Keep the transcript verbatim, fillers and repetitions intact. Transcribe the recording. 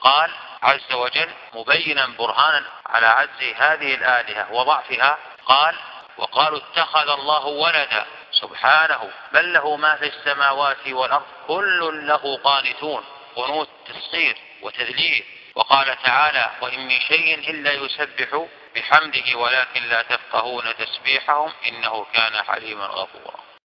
قال عز وجل مبينا برهانا على عجز هذه الآلهة وضعفها، قال وقالوا اتخذ الله ولدا سبحانه بل له ما في السماوات والأرض كل له قانتون، قنوت تسخير وتذليل. وقال تعالى وإن من شيء إلا يسبح بحمده ولكن لا تفقهون تسبيحهم إنه كان حليما غفورا.